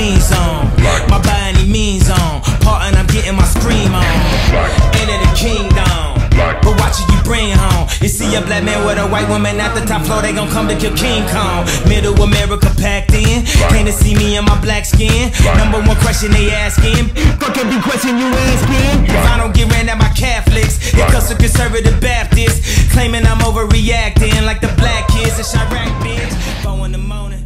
jeans on. My by any means on. Part and I'm getting my scream on. Into the kingdom. But watch it you bring home. You see a black man with a white woman at the top floor, they gon' come to kill King Kong. Middle America packed in. Came to see me in my black skin. Number one question they asking. Fuck every question you asking. If I don't get ran at by Catholics, it comes to conservative Baptists, claiming I'm overreacting like the black kids in Chirac, bitch. 4 in the morning.